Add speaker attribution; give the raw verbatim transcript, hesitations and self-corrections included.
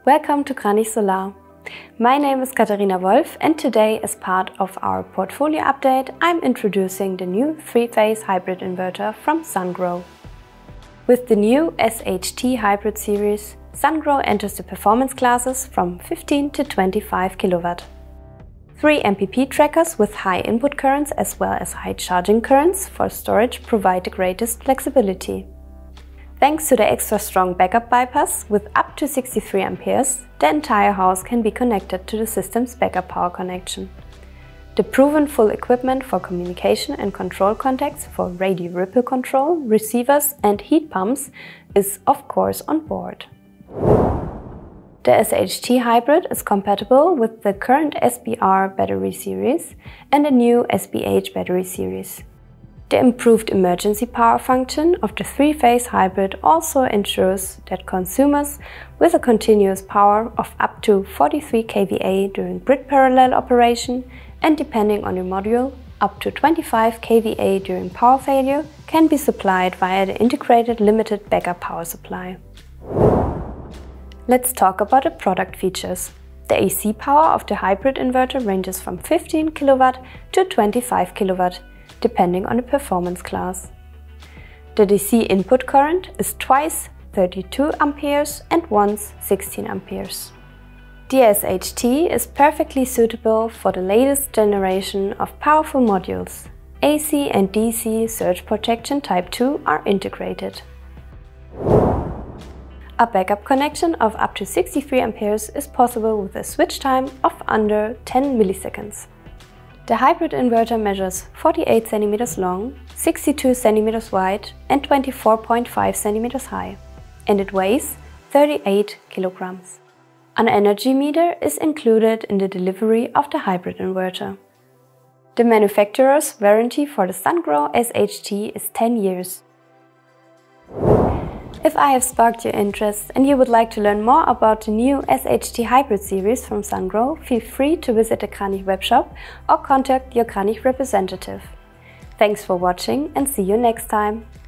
Speaker 1: Welcome to Krannich Solar. My name is Katharina Wolf, and today, as part of our portfolio update, I'm introducing the new three-phase hybrid inverter from Sungrow. With the new S H T hybrid series, Sungrow enters the performance classes from fifteen to twenty-five kilowatt. Three M P P trackers with high input currents as well as high charging currents for storage provide the greatest flexibility. Thanks to the extra strong backup bypass with up to sixty-three amperes, the entire house can be connected to the system's backup power connection. The proven full equipment for communication and control contacts for radio ripple control, receivers and heat pumps is of course on board. The S H T hybrid is compatible with the current S B R battery series and the new S B H battery series. The improved emergency power function of the three-phase hybrid also ensures that consumers with a continuous power of up to forty-three k V A during grid parallel operation and, depending on your module, up to twenty-five k V A during power failure can be supplied via the integrated limited backup power supply. Let's talk about the product features. The A C power of the hybrid inverter ranges from fifteen kilowatt to twenty-five kilowatt, depending on the performance class. The D C input current is twice thirty-two amperes and once sixteen amperes. The S H T is perfectly suitable for the latest generation of powerful modules. A C and D C surge protection type two are integrated. A backup connection of up to sixty-three amperes is possible with a switch time of under ten milliseconds. The hybrid inverter measures forty-eight centimeters long, sixty-two centimeters wide and twenty-four point five centimeters high, and it weighs thirty-eight kilograms. An energy meter is included in the delivery of the hybrid inverter. The manufacturer's warranty for the Sungrow S H T is ten years. If I have sparked your interest and you would like to learn more about the new S H T hybrid series from Sungrow, feel free to visit the Krannich webshop or contact your Krannich representative. Thanks for watching and see you next time!